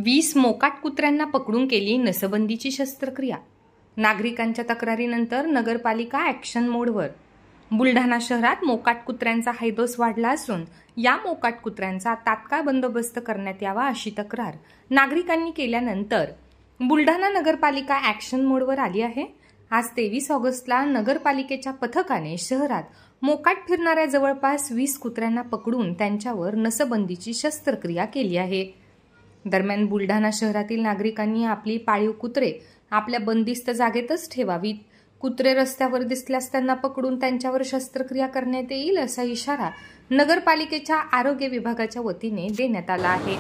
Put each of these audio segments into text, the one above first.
20 मोकाट कुत्र्यांना पकडून केली नसबंदीची शस्त्रक्रिया। नागरिकांच्या तक्रारीनंतर नगरपालिका ॲक्शन मोडवर। बुलढाणा शहरात मोकाट कुत्र्यांचा हैदोस वाढला असून या मोकाट कुत्र्यांचा तात्काळ बंदोबस्त करण्यात यावा अशी तक्रार नागरिकांनी केल्यानंतर बुलढाणा नगरपालिका ॲक्शन मोडवर आली आहे। आज 23 ऑगस्टला नगरपालिकेच्या पथकाने शहरात मोकाट फिरणाऱ्या जवळपास 20 कुत्र्यांना पकडून त्यांच्यावर नसबंदीची शस्त्रक्रिया केली आहे। दरम्यान बुलढाणा शहरातील नागरिकांनी आपली पाळीव कुत्रे आपल्या बंदिस्त जागेतच ठेवावीत। कुत्रे रस्त्यावर दिसल्यास त्यांना पकडून त्यांच्यावर शस्त्रक्रिया करण्यात येईल असा इशारा नगरपालिकेच्या आरोग्य विभागाच्या वतीने देण्यात आला आहे।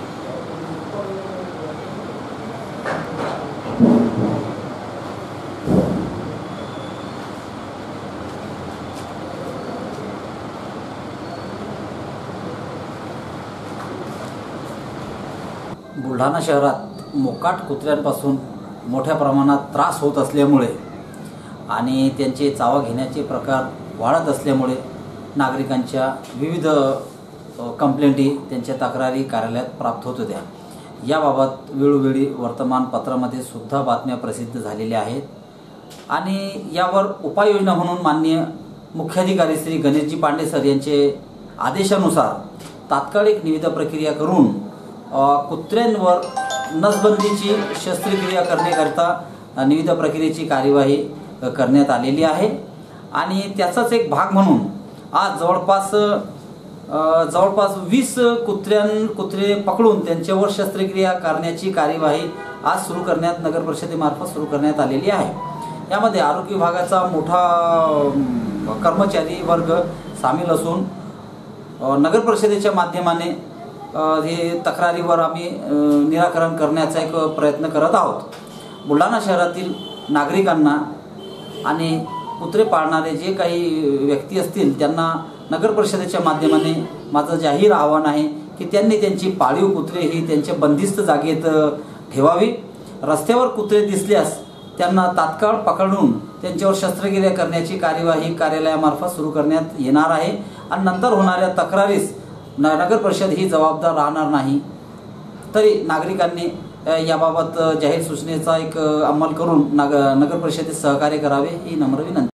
बुलढाणा शहरात मोकाट कुत्र्यांपासून मोठ्या प्रमाणात त्रास होत असल्यामुळे आणि त्यांचे चावा घेण्याचे प्रकार वाढत असल्यामुळे नागरिकांच्या विविध कंप्लेंटी त्यांच्या तक्रारी कार्यालयात प्राप्त होत होत्या। याबाबत वेळोवेळी वर्तमानपत्रामध्ये सुद्धा बातम्या प्रसिद्ध झालेल्या आहेत आणि यावर उपाययोजना म्हणून माननीय मुख्याधिकारी श्री गणेशजी पांडे सर यांचे आदेशानुसार तात्काळ एक निविदा प्रक्रिया करून कुत्र्यांवर नसबंदीची शस्त्रक्रिया करण्याकरता निविदा प्रक्रियेची कार्यवाही करण्यात आलेली आहे आणि त्याचाच एक भाग म्हणून आज जवळपास 20 कुत्रे पकडून त्यांच्यावर शस्त्रक्रिया करण्याची कार्यवाही आज सुरू करण्यात नगर परिषदेमार्फत सुरू करण्यात आलेली आहे। यामध्ये आरोग्य विभागाचा मोठा कर्मचारी वर्ग सामील असून नगर परिषदेच्या माध्यमाने हे तक्रारीवर आम्ही निराकरण करण्याचा एक प्रयत्न करत आहोत। बुलढाणा शहरातील नागरिकांना आणि कुत्रे पाळणारे जे काही व्यक्ती असतील त्यांना नगर परिषदेच्या माध्यमाने माझं जाहीर आव्हान आहे की त्यांनी त्यांची पाळीव कुत्रे ही त्यांच्या बंदिस्त जागेत ठेवावी। रस्त्यावर कुत्रे दिसल्यास त्यांना तात्काळ पकडून त्यांच्यावर शस्त्रक्रिया करण्याची कार्यवाही कार्यालयामार्फत सुरू करण्यात येणार आहे आणि नंतर होणाऱ्या तक्रारीस नगर परिषद ही जबाबदार राहणार नाही। तरी नागरिकांनी याबाबत जाहीर सूचनेचा एक अंमल करून नगर परिषदेत सहकार्य करावे ही नम्र विनंती।